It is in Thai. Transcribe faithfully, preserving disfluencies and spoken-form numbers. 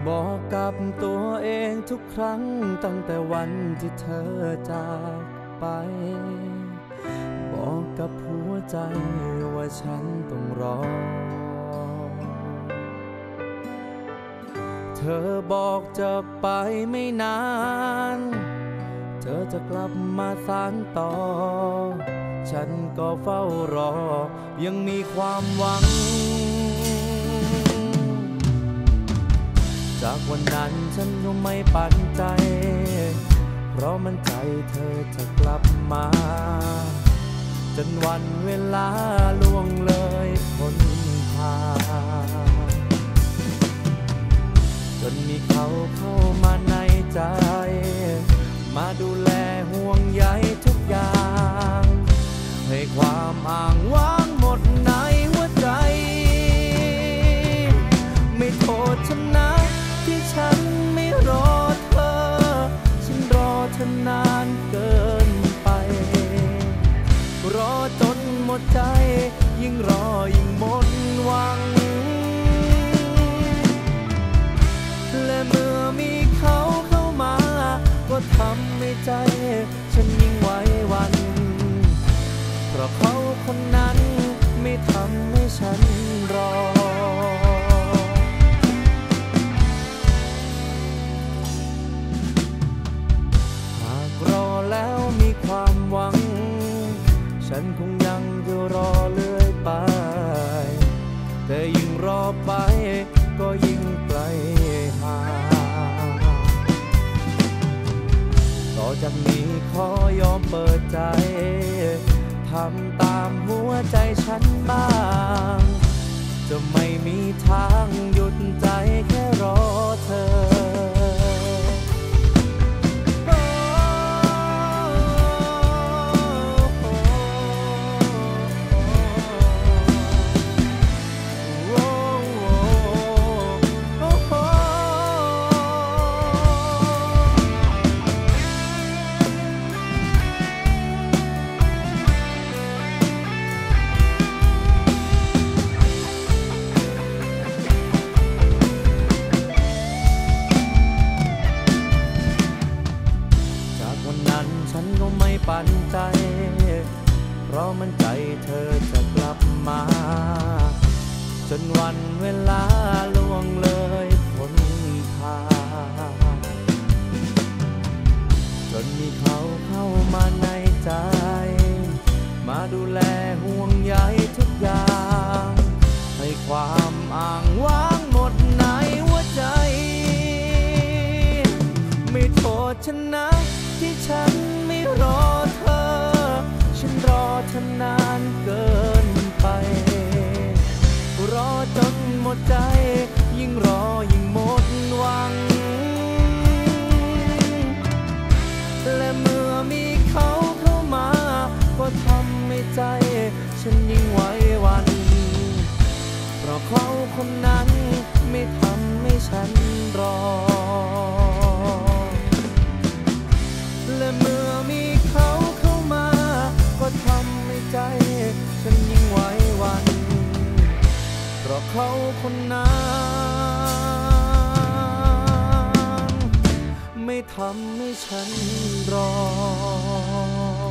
บอกกับตัวเองทุกครั้งตั้งแต่วันที่เธอจากไปบอกกับหัวใจว่าฉันต้องรอเธอบอกจะไปไม่นานเธอจะกลับมาสานต่อฉันก็เฝ้ารอยังมีความหวังจากวันนั้นฉันก็ไม่ปันใจเพราะมันใจเธอจะกลับมาจนวันเวลาล่วงเลยพ้นผ่านจนมีเขาเข้ามาในใจมาดูแลห่วงใยทุกอย่างให้ความอ้างว้างหมดในหัวใจไม่โทษฉันนะที่ฉันไม่รอเธอฉันรอเธอนานเกินไปรอจนหมดใจยิ่งรอยิ่งหมดหวังและเมื่อมีเขาเข้ามาก็ทำให้ใจฉันยิ่งไหวหวั่นเพราะเขาคนนั้นไม่ทำให้ฉันรอหากรอแล้วมีความหวังฉันคงยังจะรอเรื่อยไปแต่ยิ่งรอไปก็ยิ่งไกลห่างต่อจากนี้ขอยอมเปิดใจทำตามหัวใจฉันบ้างจะไม่มีทางหยุดใจแค่รอเธอฉันก็ไม่ปันใจเพราะมันใจเธอจะกลับมาจนวันเวลาล่วงเลยพ้นผ่านจนมีเขาเข้ามาในใจมาดูแลห่วงใยทุกอย่างให้ความอ้างว้างหมดในหัวใจไม่โทษฉันนะที่ฉันไม่รอเธอฉันรอเธอนานเกินไปรอจนหมดใจยิ่งรอยิ่งหมดหวังและเมื่อมีเขาเข้ามาก็ทำให้ใจฉันยิ่งไหวหวั่นเพราะเขาคนนั้นไม่ทำให้ฉันรอและเมื่อมีเขาเข้ามาก็ทำให้ใจฉันยิ่งไหวหวั่นเพราะเขาคนนั้นไม่ทำให้ฉันรอ